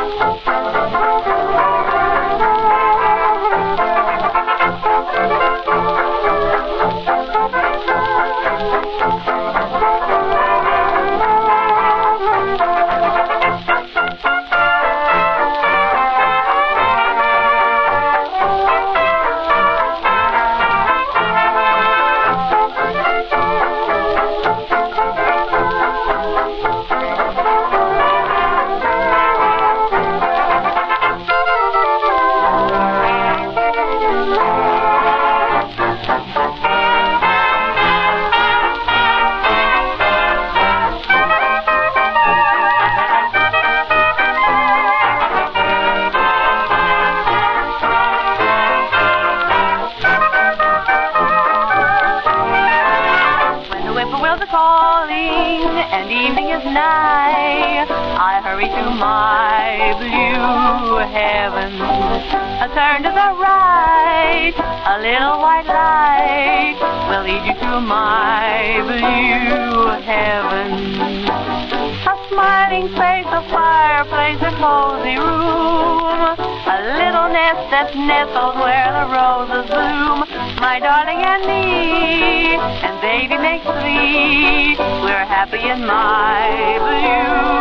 And evening is nigh, I hurry to my blue heaven. A turn to the right, a little white light will lead you to my blue heaven. A smiling face, a fireplace, a cozy room, a little nest that's nestled where the roses bloom. My darling and me, and baby makes three, we're happy in my blue